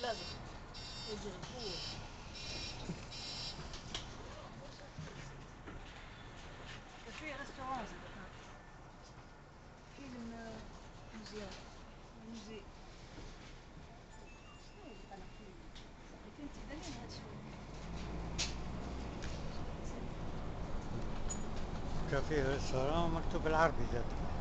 لازم يجي الفول. في ريستوران فيلم مزيان مزي كنت دايما هادشي كافيه ريستوران مكتوب بالعربي ذاته.